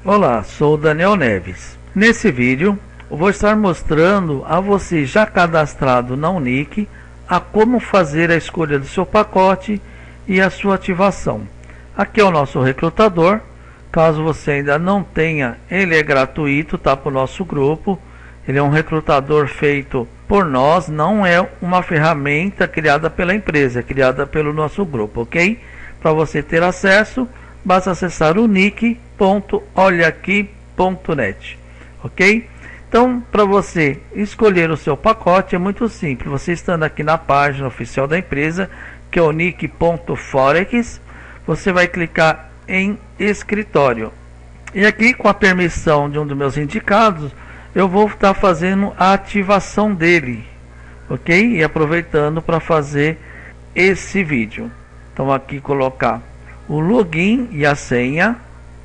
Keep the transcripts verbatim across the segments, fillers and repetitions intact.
Olá, sou o Daniel Neves. Nesse vídeo eu vou estar mostrando a você já cadastrado na Unic a como fazer a escolha do seu pacote e a sua ativação. Aqui é o nosso recrutador. Caso você ainda não tenha, ele é gratuito, tá, para o nosso grupo. Ele é um recrutador feito por nós, não é uma ferramenta criada pela empresa, é criada pelo nosso grupo, ok? Para você ter acesso, basta acessar unic ponto olhaqui ponto net, ok? Então, para você escolher o seu pacote é muito simples. Você estando aqui na página oficial da empresa, que é unic ponto forex, você vai clicar em escritório. E aqui, com a permissão de um dos meus indicados, eu vou estar fazendo a ativação dele, ok? E aproveitando para fazer esse vídeo. Então, aqui colocar o login e a senha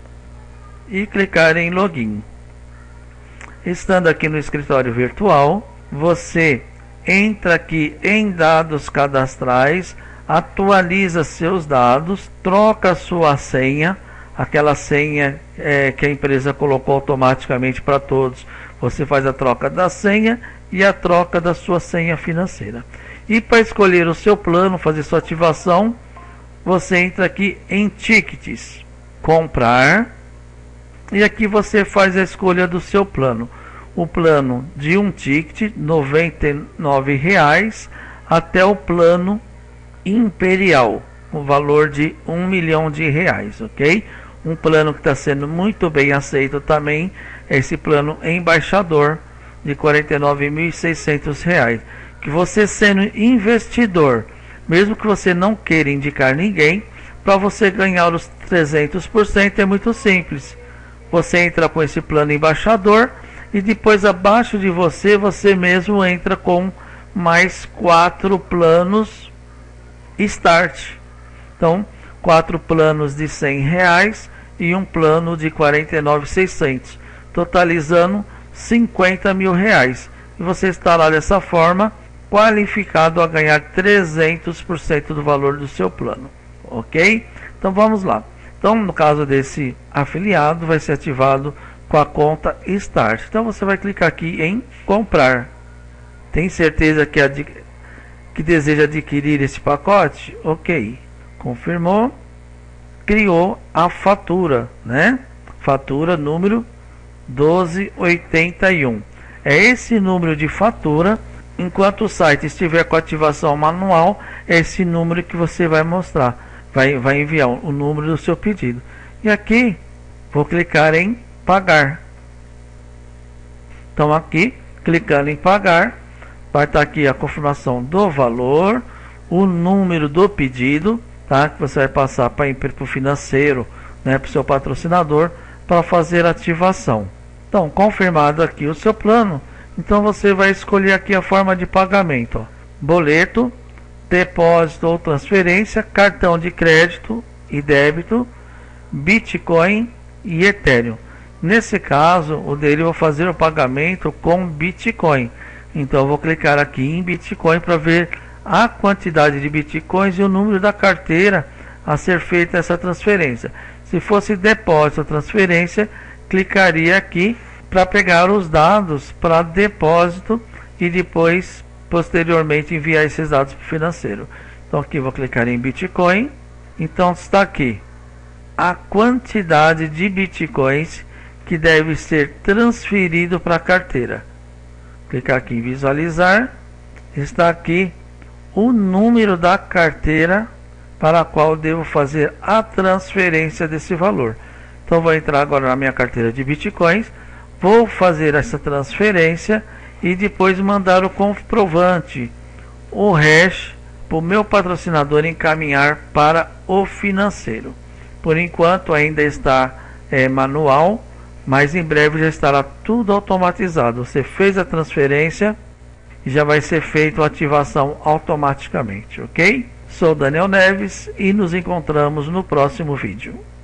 e clicar em login. Estando aqui no escritório virtual, você entra aqui em dados cadastrais, atualiza seus dados, troca sua senha, aquela senha é, que a empresa colocou automaticamente para todos. Você faz a troca da senha e a troca da sua senha financeira. E para escolher o seu plano, fazer sua ativação, você entra aqui em tickets, comprar, e aqui você faz a escolha do seu plano. O plano de um ticket, noventa e nove reais, até o plano imperial, o valor de um milhão de reais, ok? Um plano que está sendo muito bem aceito também é esse plano embaixador de quarenta e nove mil e seiscentos reais, que você sendo investidor, mesmo que você não queira indicar ninguém, para você ganhar os trezentos por cento é muito simples. Você entra com esse plano embaixador e depois abaixo de você, você mesmo entra com mais quatro planos Start. Então, quatro planos de cem reais e um plano de quarenta e nove mil e seiscentos, totalizando cinquenta mil reais. E você estará dessa forma qualificado a ganhar trezentos por cento do valor do seu plano, ok? Então vamos lá. Então, no caso desse afiliado, vai ser ativado com a conta Start. Então você vai clicar aqui em comprar. Tem certeza que, ad... que deseja adquirir esse pacote? Ok. Confirmou. Criou a fatura, né? Fatura número doze oitenta e um. É esse número de fatura. Enquanto o site estiver com ativação manual, é esse número que você vai mostrar. Vai, vai enviar o número do seu pedido. E aqui, vou clicar em pagar. Então aqui, clicando em pagar, vai estar aqui a confirmação do valor, o número do pedido, tá? Que você vai passar para o financeiro, né, para o seu patrocinador, para fazer a ativação. Então, confirmado aqui o seu plano, então você vai escolher aqui a forma de pagamento, ó. Boleto, depósito ou transferência, cartão de crédito e débito, Bitcoin e Ethereum. Nesse caso, o dele eu vou fazer o pagamento com Bitcoin. Então eu vou clicar aqui em Bitcoin para ver a quantidade de Bitcoins e o número da carteira a ser feita essa transferência. Se fosse depósito ou transferência, clicaria aqui para pegar os dados para depósito e depois posteriormente enviar esses dados para o financeiro. Então aqui vou clicar em Bitcoin. Então está aqui a quantidade de Bitcoins que deve ser transferido para a carteira. Clicar aqui em visualizar. Está aqui o número da carteira para a qual devo fazer a transferência desse valor. Então vou entrar agora na minha carteira de Bitcoins, vou fazer essa transferência e depois mandar o comprovante, o hash, para o meu patrocinador encaminhar para o financeiro. Por enquanto ainda está é, manual, mas em breve já estará tudo automatizado. Você fez a transferência e já vai ser feita a ativação automaticamente, ok? Sou Daniel Neves e nos encontramos no próximo vídeo.